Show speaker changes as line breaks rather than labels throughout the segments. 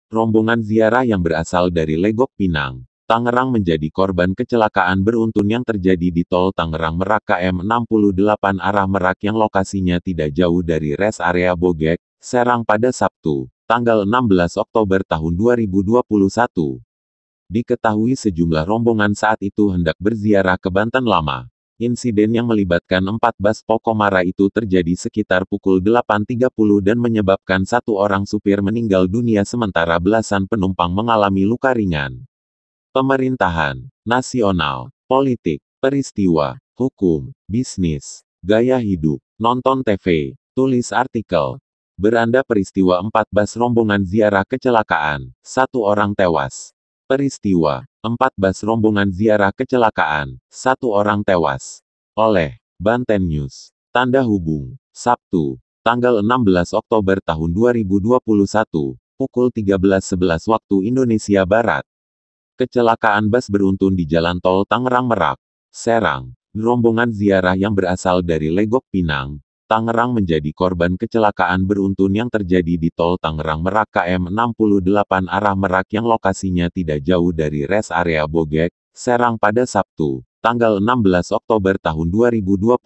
Rombongan ziarah yang berasal dari Legok Pinang, Tangerang menjadi korban kecelakaan beruntun yang terjadi di Tol Tangerang Merak KM 68 arah Merak yang lokasinya tidak jauh dari rest area Bogek, Serang pada Sabtu, tanggal 16 Oktober tahun 2021. Diketahui sejumlah rombongan saat itu hendak berziarah ke Banten Lama. Insiden yang melibatkan 4 bus Pokomara itu terjadi sekitar pukul 8.30 dan menyebabkan satu orang supir meninggal dunia sementara belasan penumpang mengalami luka ringan. Pemerintahan nasional, politik, peristiwa, hukum, bisnis, gaya hidup, nonton TV, tulis artikel. Beranda peristiwa 4 bus rombongan ziarah kecelakaan, satu orang tewas. Peristiwa 4 bus rombongan ziarah kecelakaan, satu orang tewas. Oleh Banten News. Tanda hubung. Sabtu, tanggal 16 Oktober tahun 2021, pukul 13.11 waktu Indonesia Barat. Kecelakaan bus beruntun di Jalan Tol Tangerang Merak, Serang. Rombongan ziarah yang berasal dari Legok Pinang, Tangerang menjadi korban kecelakaan beruntun yang terjadi di Tol Tangerang Merak KM 68 arah Merak yang lokasinya tidak jauh dari rest area Bogek, Serang pada Sabtu, tanggal 16 Oktober tahun 2021.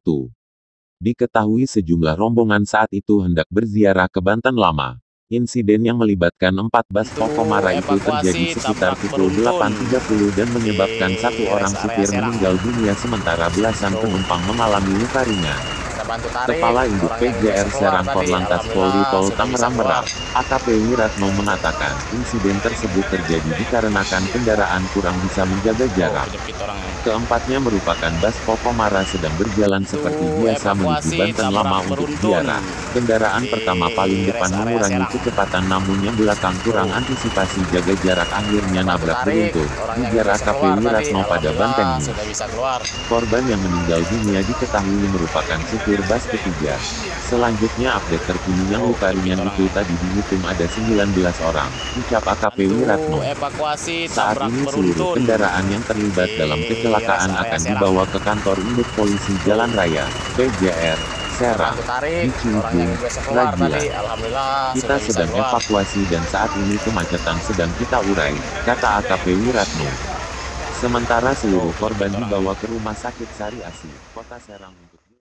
Diketahui sejumlah rombongan saat itu hendak berziarah ke Banten Lama. Insiden yang melibatkan 4 bus Pokomara itu terjadi sekitar pukul 8.30 dan menyebabkan satu orang supir meninggal dunia sementara belasan penumpang mengalami luka ringan. Kepala Induk PJR Serang Korlantas Polri Tol Tangerang Merak, AKP Wiratno mengatakan, insiden tersebut terjadi dikarenakan kendaraan kurang bisa menjaga jarak. Keempatnya merupakan bus Pokomara sedang berjalan seperti biasa menuju Banten Lama untuk ziarah. Kendaraan pertama paling depan mengurangi kecepatan namun yang belakang kurang antisipasi jaga jarak akhirnya nabrak beruntun, ujar AKP Wiratno pada Banten News. Korban yang meninggal dunia diketahui merupakan supir bus ketiga. Selanjutnya update terkini yang luka ringan itu tadi dihitung ada 19 orang, ucap AKP Wiratno. Saat ini seluruh kendaraan yang terlibat dalam kecelakaan akan dibawa ke kantor induk polisi Jalan Raya, PJR, Serang, di Ciliwung, Ragila. Kita sedang evakuasi dan saat ini kemacetan sedang kita urai, kata AKP Wiratno. Sementara seluruh korban dibawa ke Rumah Sakit Sari Asi, Kota Serang untuk